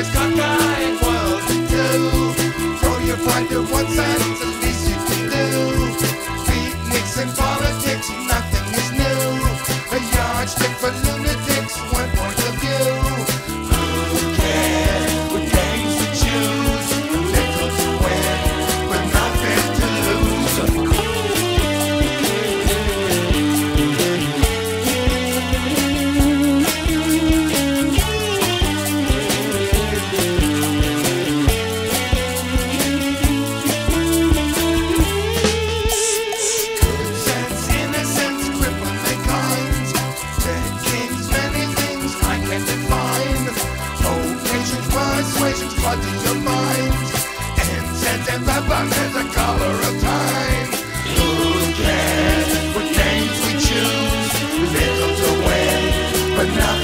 is cockeyed world to do. Throw your pride to one side, it's the least you can do. Beatniks and politics, nothing is new. A yardstick for lunatics, one point of view. Who cares what games we choose? Little to win, but nothing to lose. Good sense, innocence, crippling cons. Dead kings, many things I can define. Oh, patience, persuasions, flooding your mind. Incense and peppermint, the color of time. Who cares what games we choose? Little to win, but nothing